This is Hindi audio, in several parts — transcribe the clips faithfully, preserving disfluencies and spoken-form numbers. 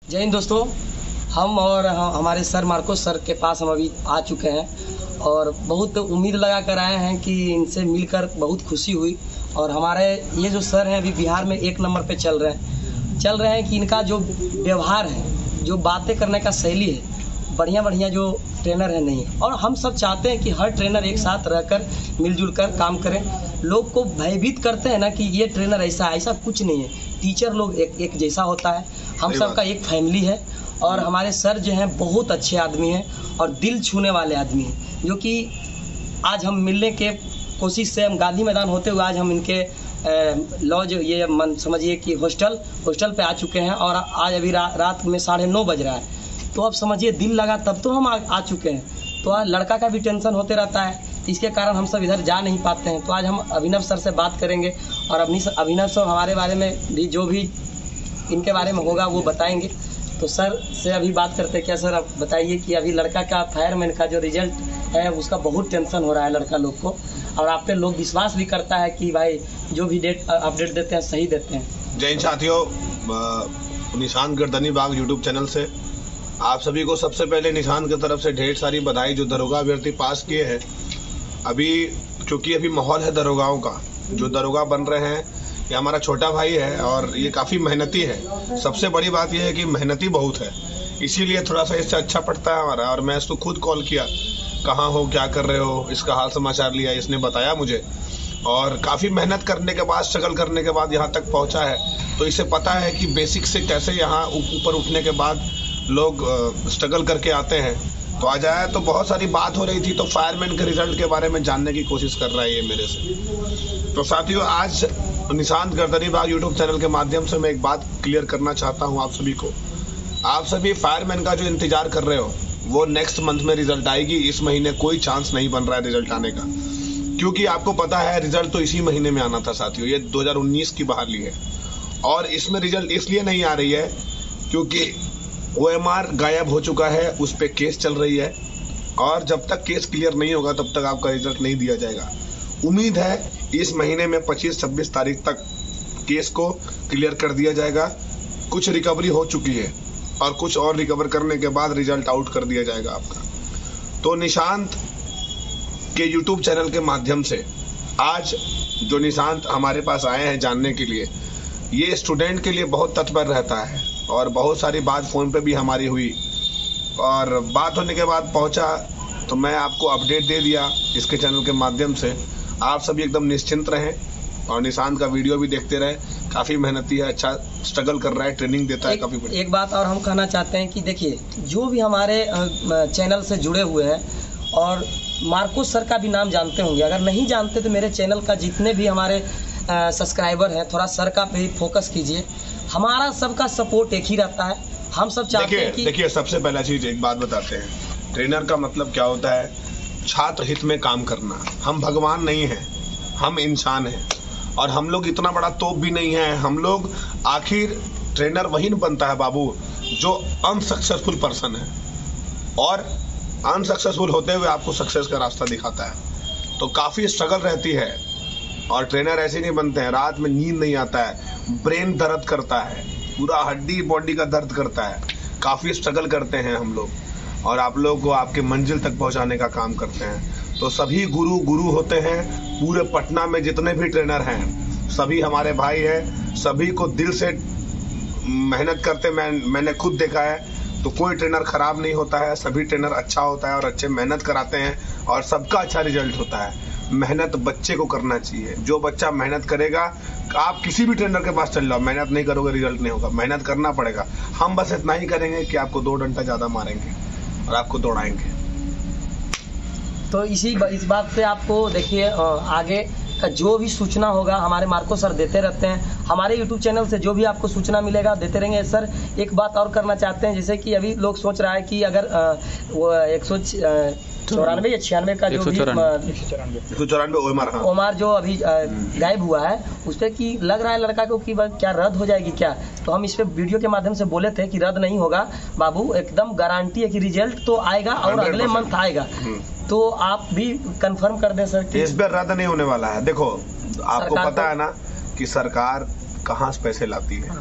जय हिंद दोस्तों, हम और हमारे सर मार्कोस सर के पास हम अभी आ चुके हैं और बहुत उम्मीद लगा कर आए हैं कि इनसे मिलकर बहुत खुशी हुई। और हमारे ये जो सर हैं अभी बिहार में एक नंबर पे चल रहे हैं चल रहे हैं कि इनका जो व्यवहार है, जो बातें करने का शैली है, बढ़िया बढ़िया जो ट्रेनर है नहीं है। और हम सब चाहते हैं कि हर ट्रेनर एक साथ रहकर मिलजुल कर काम करें। लोग को भयभीत करते हैं ना कि ये ट्रेनर ऐसा ऐसा कुछ नहीं है। टीचर लोग एक एक जैसा होता है, हम सबका एक फैमिली है। और हमारे सर जो हैं बहुत अच्छे आदमी हैं और दिल छूने वाले आदमी हैं, जो कि आज हम मिलने के कोशिश से हम गांधी मैदान होते हुए आज हम इनके लॉज ये मन समझिए कि हॉस्टल हॉस्टल पे आ चुके हैं। और आज अभी रा, रात में साढ़े नौ बज रहा है, तो अब समझिए दिल लगा तब तो हम आ, आ चुके हैं। तो आज लड़का का भी टेंशन होते रहता है, इसके कारण हम सब इधर जा नहीं पाते हैं। तो आज हम अभिनव सर से बात करेंगे और अभिनव सर हमारे बारे में भी जो भी इनके बारे में होगा वो बताएंगे। तो सर से अभी बात करते हैं। क्या सर आप बताइए कि अभी लड़का का फायरमैन का जो रिजल्ट है उसका बहुत टेंशन हो रहा है लड़का लोग को, और आप पे लोग विश्वास भी करता है कि भाई जो भी डेट अपडेट देते हैं सही देते हैं। जय हिंद साथियों, निशान गर्दनी बाग यूट्यूब चैनल से आप सभी को सबसे पहले निशान की तरफ से ढेर सारी बधाई जो दरोगा अभ्यर्थी पास किए हैं। अभी क्योंकि अभी माहौल है दरोगाओं का, जो दरोगा बन रहे हैं ये हमारा छोटा भाई है और ये काफ़ी मेहनती है। सबसे बड़ी बात यह है कि मेहनती बहुत है, इसीलिए थोड़ा सा इससे अच्छा पड़ता है हमारा। और मैं इसको खुद कॉल किया, कहाँ हो, क्या कर रहे हो, इसका हाल समाचार लिया, इसने बताया मुझे। और काफ़ी मेहनत करने के बाद, स्ट्रगल करने के बाद यहाँ तक पहुँचा है। तो इसे पता है कि बेसिक से कैसे यहाँ ऊपर उठने के बाद लोग स्ट्रगल करके आते हैं। तो आ जाए तो बहुत सारी बात हो रही थी, तो फायरमैन के रिजल्ट के बारे में जानने की कोशिश कर रहा है ये मेरे से। तो साथियों, आज निशान गर्दनी बाग यूट्यूब चैनल के माध्यम से मैं एक बात क्लियर करना चाहता हूं आप सभी को। आप सभी फायरमैन का जो इंतजार कर रहे हो वो नेक्स्ट मंथ में रिजल्ट आएगी। इस महीने कोई चांस नहीं बन रहा है रिजल्ट आने का, क्योंकि आपको पता है रिजल्ट तो इसी महीने में आना था साथियों। ये दो हज़ार उन्नीस की बहाली है और इसमें रिजल्ट इसलिए नहीं आ रही है क्योंकि ओ एम आर गायब हो चुका है, उस पर केस चल रही है। और जब तक केस क्लियर नहीं होगा तब तक आपका रिजल्ट नहीं दिया जाएगा। उम्मीद है इस महीने में पच्चीस छब्बीस तारीख तक केस को क्लियर कर दिया जाएगा। कुछ रिकवरी हो चुकी है और कुछ और रिकवर करने के बाद रिजल्ट आउट कर दिया जाएगा आपका। तो निशांत के यूट्यूब चैनल के माध्यम से आज जो निशांत हमारे पास आए हैं जानने के लिए, ये स्टूडेंट के लिए बहुत तत्पर रहता है और बहुत सारी बात फ़ोन पे भी हमारी हुई और बात होने के बाद पहुंचा तो मैं आपको अपडेट दे दिया इसके चैनल के माध्यम से। आप सभी एकदम निश्चिंत रहें और निशांत का वीडियो भी देखते रहें। काफ़ी मेहनती है, अच्छा स्ट्रगल कर रहा है, ट्रेनिंग देता है काफ़ी बड़ी। एक बात और हम कहना चाहते हैं कि देखिए, जो भी हमारे चैनल से जुड़े हुए हैं और मार्कोस सर का भी नाम जानते होंगे, अगर नहीं जानते तो मेरे चैनल का जितने भी हमारे सब्सक्राइबर हैं थोड़ा सर का पे फोकस कीजिए। हमारा सबका सपोर्ट एक ही रहता है। हम सब चाहते हैं कि देखिए, सबसे पहला चीज़ एक बात बताते हैं, ट्रेनर का मतलब क्या होता है? छात्र हित में काम करना। हम भगवान नहीं हैं, हम इंसान हैं और हम लोग इतना बड़ा तोप भी नहीं है। हम लोग आखिर ट्रेनर वही बनता है बाबू जो अनसक्सेसफुल पर्सन है, और अनसक्सेसफुल होते हुए आपको सक्सेस का रास्ता दिखाता है। तो काफ़ी स्ट्रगल रहती है और ट्रेनर ऐसे नहीं बनते हैं। रात में नींद नहीं आता है, ब्रेन दर्द करता है, पूरा हड्डी बॉडी का दर्द करता है। काफ़ी स्ट्रगल करते हैं हम लोग और आप लोग को आपके मंजिल तक पहुंचाने का काम करते हैं। तो सभी गुरु गुरु होते हैं। पूरे पटना में जितने भी ट्रेनर हैं सभी हमारे भाई हैं, सभी को दिल से मेहनत करते मैं मैंने खुद देखा है। तो कोई ट्रेनर खराब नहीं होता है, सभी ट्रेनर अच्छा होता है और अच्छे मेहनत कराते हैं और सबका अच्छा रिजल्ट होता है। मेहनत बच्चे को करना चाहिए। जो बच्चा मेहनत करेगा, आप किसी भी ट्रेनर के पास चल जाओ, मेहनत नहीं करोगे रिजल्ट नहीं होगा। मेहनत करना पड़ेगा। हम बस इतना ही करेंगे कि आपको दो डंडा ज़्यादा मारेंगे और आपको दौड़ाएंगे। तो इसी इस बात पे आपको देखिए, आगे का जो भी सूचना होगा हमारे मार्को सर देते रहते हैं। हमारे यूट्यूब चैनल से जो भी आपको सूचना मिलेगा देते रहेंगे। सर एक बात और करना चाहते हैं, जैसे कि अभी लोग सोच रहा है कि अगर वो एक सौ चौरानवे या छियानवे का जो भी चौरानवे ओमार जो अभी गायब हुआ है उस पर कि लग रहा है लड़का को कि क्या रद्द हो जाएगी क्या। तो हम इस पे वीडियो के माध्यम से बोले थे कि रद्द नहीं होगा बाबू, एकदम गारंटी है कि रिजल्ट तो आएगा और अगले मंथ आएगा। तो आप भी कंफर्म कर दें सर कि इस बार रद्द नहीं होने वाला है। देखो, आपको पता है ना कि सरकार कहाँ से पैसे लाती है।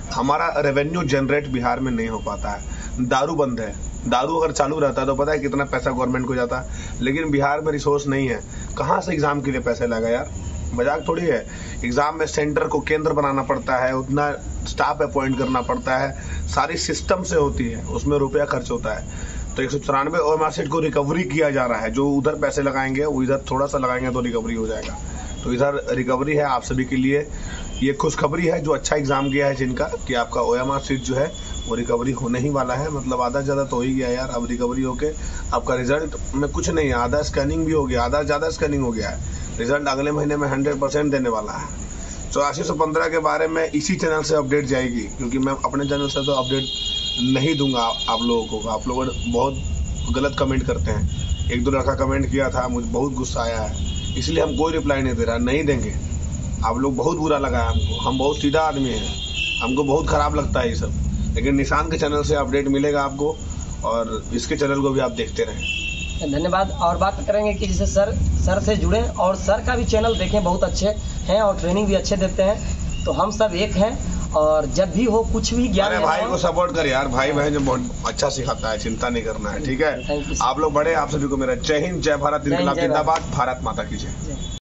हमारा रेवेन्यू जनरेट बिहार में नहीं हो पाता है। दारू बंद है, दारू अगर चालू रहता है तो पता है कितना पैसा गवर्नमेंट को जाता है, लेकिन बिहार में रिसोर्स नहीं है। कहाँ से एग्जाम के लिए पैसे लगा यार, मजाक थोड़ी है। एग्जाम में सेंटर को केंद्र बनाना पड़ता है, उतना स्टाफ अपॉइंट करना पड़ता है, सारी सिस्टम से होती है, उसमें रुपया खर्च होता है। तो एक सौ चौरानवे ओएमआर सीट को रिकवरी किया जा रहा है, जो उधर पैसे लगाएंगे वो इधर थोड़ा सा लगाएंगे तो रिकवरी हो जाएगा। तो इधर रिकवरी है आप सभी के लिए, ये खुशखबरी है जो अच्छा एग्जाम गया है जिनका, कि आपका ओएमआर सीट जो है वो रिकवरी होने ही वाला है। मतलब आधा ज़्यादा तो हो ही गया यार, अब रिकवरी होके आपका रिजल्ट में कुछ नहीं है, आधा स्कैनिंग भी हो गया, आधा ज़्यादा स्कैनिंग हो गया है। रिजल्ट अगले महीने में हंड्रेड परसेंट देने वाला है। चौरासी सौ पंद्रह के बारे में इसी चैनल से अपडेट जाएगी, क्योंकि मैं अपने चैनल से तो अपडेट नहीं दूंगा आप लोगों को। आप लोग बहुत गलत कमेंट करते हैं, एक दो लड़का कमेंट किया था, मुझे बहुत गुस्सा आया है, इसलिए हम कोई रिप्लाई नहीं दे रहा, नहीं देंगे। आप लोग बहुत बुरा लगा है हमको, हम बहुत सीधा आदमी हैं, हमको बहुत खराब लगता है ये सब, लेकिन निशान के चैनल से अपडेट मिलेगा आपको, और इसके चैनल को भी आप देखते रहें। धन्यवाद। और बात करेंगे कि जैसे सर सर से जुड़े और सर का भी चैनल देखें, बहुत अच्छे हैं और ट्रेनिंग भी अच्छे देते हैं। तो हम सब एक हैं, और जब भी हो कुछ भी ज्ञान, अरे भाई को सपोर्ट कर यार, भाई बहन जो बहुत अच्छा सिखाता है, चिंता नहीं करना है, ठीक है। आप लोग बड़े, आप सभी को मेरा जय हिंद, जय भारत, जिंदाबाद, भारत माता की जय।